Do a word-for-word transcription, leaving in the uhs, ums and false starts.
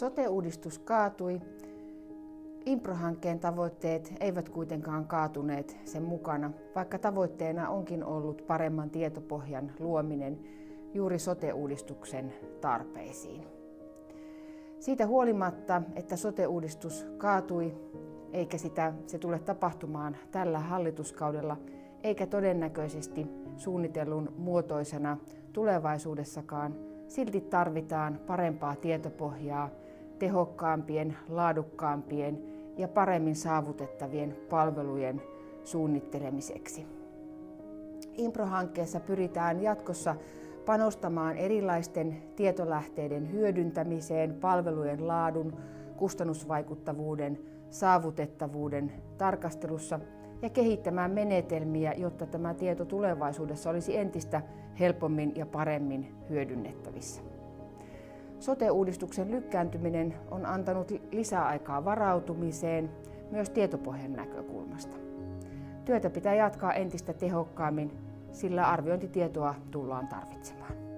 Sote-uudistus kaatui. Impro-hankkeen tavoitteet eivät kuitenkaan kaatuneet sen mukana, vaikka tavoitteena onkin ollut paremman tietopohjan luominen juuri sote-uudistuksen tarpeisiin. Siitä huolimatta, että sote-uudistus kaatui, eikä sitä, se tule tapahtumaan tällä hallituskaudella, eikä todennäköisesti suunnitellun muotoisena tulevaisuudessakaan, silti tarvitaan parempaa tietopohjaa tehokkaampien, laadukkaampien ja paremmin saavutettavien palvelujen suunnittelemiseksi. Impro-hankkeessa pyritään jatkossa panostamaan erilaisten tietolähteiden hyödyntämiseen palvelujen laadun, kustannusvaikuttavuuden, saavutettavuuden tarkastelussa ja kehittämään menetelmiä, jotta tämä tieto tulevaisuudessa olisi entistä helpommin ja paremmin hyödynnettävissä. Sote-uudistuksen lykkääntyminen on antanut lisäaikaa varautumiseen myös tietopohjan näkökulmasta. Työtä pitää jatkaa entistä tehokkaammin, sillä arviointitietoa tullaan tarvitsemaan.